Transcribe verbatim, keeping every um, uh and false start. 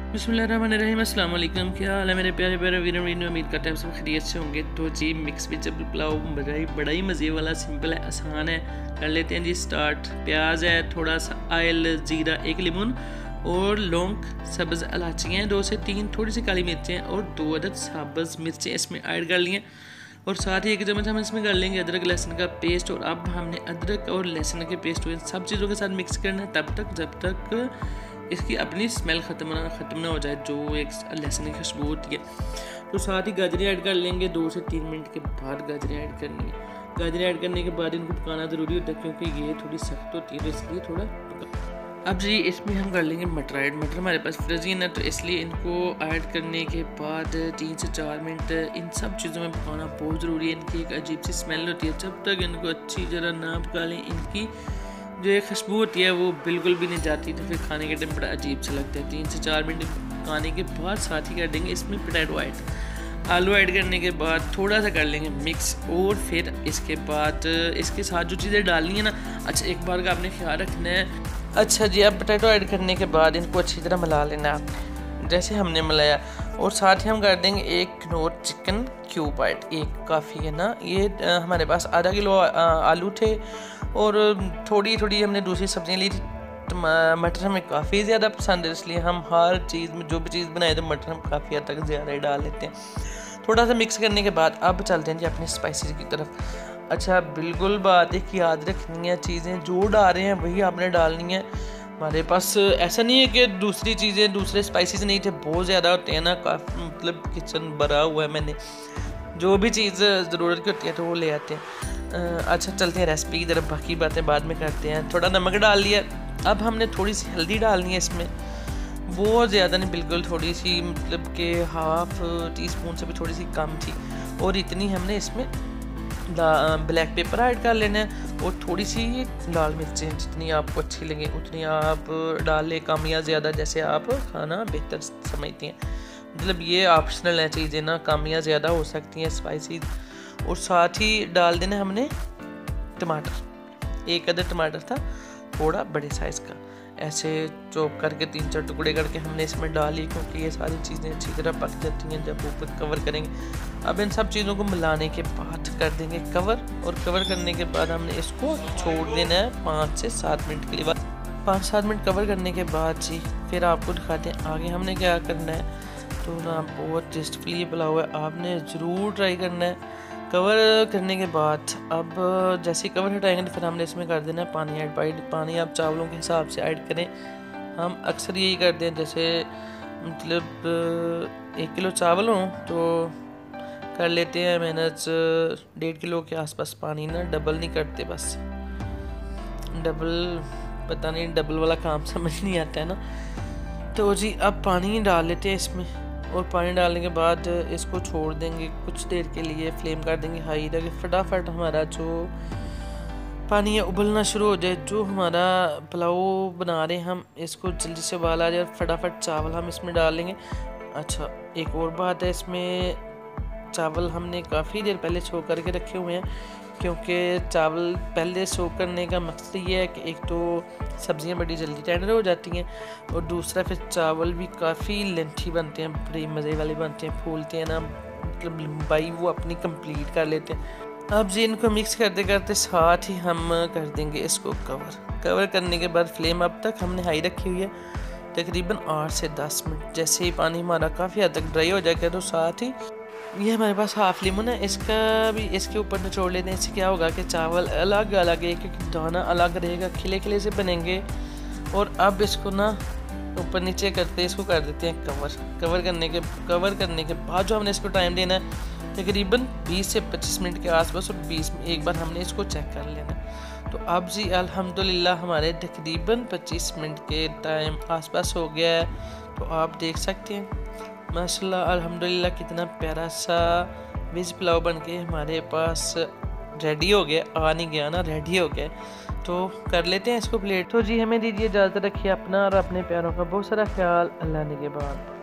बिस्मिल्लाहिर्रहमानिर्रहीम, अस्सलाम वालेकुम। क्या हाल है मेरे प्यारे प्यारे वीरों वीरों, उम्मीद करते हैं सब खैरियत से होंगे। तो जी मिक्स वेजिटेबल पुलाव बड़ा ही बड़ा ही मज़े वाला, सिंपल है, आसान है। कर लेते हैं जी स्टार्ट। प्याज है, थोड़ा सा ऑयल, ज़ीरा, एक लीमन और लौंग, सब्ज़ इलायची हैं दो से तीन, थोड़ी सी काली मिर्चें और दो अदद सब्ज़ मिर्चें इसमें ऐड कर लिए। और साथ ही एक चम्मच हम इसमें कर लेंगे अदरक लहसुन का पेस्ट। और अब हमने अदरक और लहसुन के पेस्ट को इन सब चीज़ों के साथ मिक्स करना है तब तक जब तक इसकी अपनी स्मेल ख़त्म ना ख़त्म ना हो जाए, जो एक लहसुन की खुशबू होती है। तो साथ ही गाजरें ऐड कर लेंगे। दो से तीन मिनट के बाद गाजरें ऐड करनी है। गाजरें ऐड करने के बाद इनको पकाना ज़रूरी होता है क्योंकि ये थोड़ी सख्त होती है, तो इसलिए थोड़ा पका। अब जी इसमें हम कर लेंगे मटर ऐड। मटर हमारे पास फ्रोज़न है, तो इसलिए इनको ऐड करने के बाद तीन से चार मिनट इन सब चीज़ों में पकाना बहुत ज़रूरी है। इनकी एक अजीब सी स्मेल होती है, जब तक इनको अच्छी तरह ना पका लें इनकी जो एक खुशबू होती है वो बिल्कुल भी नहीं जाती, तो फिर खाने के टाइम बड़ा अजीब सा लगता है। तीन से चार मिनट पकाने के बाद साथ ही कर देंगे इसमें पोटैटो ऐड। आलू ऐड करने के बाद थोड़ा सा कर लेंगे मिक्स। और फिर इसके बाद इसके साथ जो चीज़ें डालनी है ना, अच्छा एक बार का आपने ख्याल रखना है। अच्छा जी, अब पोटैटो ऐड करने के बाद इनको अच्छी तरह मिला लेना आपने, जैसे हमने मिलाया। और साथ ही हम कर देंगे एक किलोर चिकन क्यूब ऐड। एक काफ़ी है ना, ये हमारे पास आधा किलो आलू थे और थोड़ी थोड़ी हमने दूसरी सब्जियां ली थी। मटर हमें काफ़ी ज़्यादा पसंद है, इसलिए हम हर चीज़ में जो भी चीज़ बनाए तो मटर हम काफ़ी हद तक ज़्यादा ही डाल लेते हैं। थोड़ा सा मिक्स करने के बाद अब चलते हैं जी अपने स्पाइसेस की तरफ। अच्छा, बिल्कुल बात है कि याद रखनी है, चीज़ें जो डाल रहे हैं वही आपने डालनी है। हमारे पास ऐसा नहीं है कि दूसरी चीज़ें दूसरे स्पाइसेस नहीं थे, बहुत ज़्यादा होते हैं ना, काफ़ी मतलब किचन भरा हुआ है, मैंने जो भी चीज़ ज़रूरत की होती है तो वो ले आते हैं। अच्छा चलते हैं रेसिपी की तरफ, बाकी बातें बाद में करते हैं। थोड़ा नमक डाल लिया। अब हमने थोड़ी सी हल्दी डालनी है इसमें, बहुत ज़्यादा नहीं, बिल्कुल थोड़ी सी, मतलब कि हाफ टी स्पून से भी थोड़ी सी कम थी। और इतनी हमने इसमें ब्लैक पेपर ऐड कर लेना है। और थोड़ी सी लाल मिर्चें, जितनी आपको अच्छी लगे उतनी आप डाल लें, कम या ज़्यादा जैसे आप खाना बेहतर समझती हैं। मतलब ये ऑप्शनल है चीज़ें ना, कम या ज़्यादा हो सकती हैं स्पाइसी। और साथ ही डाल देना हमने टमाटर, एक अदर टमाटर था थोड़ा बड़े साइज़ का, ऐसे चॉप करके तीन चार टुकड़े करके हमने इसमें डाली, क्योंकि ये सारी चीज़ें अच्छी तरह पक जाती हैं जब ऊपर कवर करेंगे। अब इन सब चीज़ों को मिलाने के बाद कर देंगे कवर। और कवर करने के बाद हमने इसको छोड़ देना है पाँच से सात मिनट के लिए। बाद पाँच सात मिनट कवर करने के बाद जी फिर आपको दिखाते हैं आगे हमने क्या करना है। तो ना बहुत टेस्टफुल ये पुलाव है, आपने ज़रूर ट्राई करना है। कवर करने के बाद अब जैसे ही कवर हटाएंगे तो फिर हमने इसमें कर देना है पानी ऐड। पानी आप चावलों के हिसाब से ऐड करें। हम अक्सर यही करते हैं, जैसे मतलब एक किलो चावल हों तो कर लेते हैं मेहनत डेढ़ किलो के आसपास पानी ना, डबल नहीं करते, बस डबल पता नहीं डबल वाला काम समझ नहीं आता है ना। तो जी अब पानी डाल लेते हैं इसमें। और पानी डालने के बाद इसको छोड़ देंगे कुछ देर के लिए, फ्लेम कर देंगे हाई, ताकि फटाफट हमारा जो पानी है उबलना शुरू हो जाए। जो हमारा पुलाव बना रहे हैं हम, इसको जल्दी से उबाल आ जाए, फटाफट चावल हम इसमें डालेंगे। अच्छा एक और बात है, इसमें चावल हमने काफ़ी देर पहले सो करके रखे हुए हैं, क्योंकि चावल पहले सो करने का मकसद ये है कि एक तो सब्जियां बड़ी जल्दी टेंडर हो जाती हैं, और दूसरा फिर चावल भी काफ़ी लेंथी बनते हैं, बड़ी मज़े वाले बनते हैं, फूलते हैं ना, मतलब लंबाई वो अपनी कंप्लीट कर लेते हैं। अब जी इनको मिक्स करते करते साथ ही हम कर देंगे इसको कवर। कवर करने के बाद फ्लेम अब तक हमने हाई रखी हुई है, तकरीबन आठ से दस मिनट। जैसे ही पानी हमारा काफ़ी हद तक ड्राई हो जाएगा तो साथ ही ये हमारे पास हाफ लीमन है, इसका भी इसके ऊपर निचोड़ लेते हैं। इससे क्या होगा कि चावल अलग अलग, एक एक दाना अलग रहेगा, खिले खिले से बनेंगे। और अब इसको ना ऊपर नीचे करते इसको कर देते हैं कवर। कवर करने के कवर करने के बाद जो हमने इसको टाइम देना है तकरीबन बीस से पच्चीस मिनट के आसपास, और बीस में एक बार हमने इसको चेक कर लेना। तो अब जी अल्हम्दुलिल्लाह हमारे तकरीबन पच्चीस मिनट के टाइम आसपास हो गया है। तो आप देख सकते हैं माशाल्लाह अल्हम्दुलिल्लाह कितना प्यारा सा वेज पुलाव बन के हमारे पास रेडी हो गया। आ नहीं गया ना, रेडी हो गया। तो कर लेते हैं इसको प्लेट। तो जी हमें दीजिए इजाज़त, रखिए अपना और अपने प्यारों का बहुत सारा ख्याल। अल्लाह ने के बाद।